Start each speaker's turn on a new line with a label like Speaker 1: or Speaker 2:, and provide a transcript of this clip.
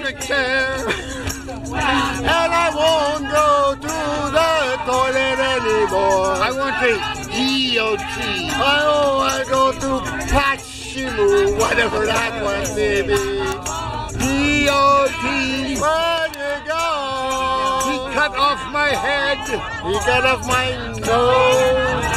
Speaker 1: a chair. And I won't go to the toilet anymore.
Speaker 2: I want the DOT.
Speaker 1: I go to Pachimu, whatever that one may be. DOT, where you go?
Speaker 2: He cut off my head.
Speaker 1: He cut off my nose.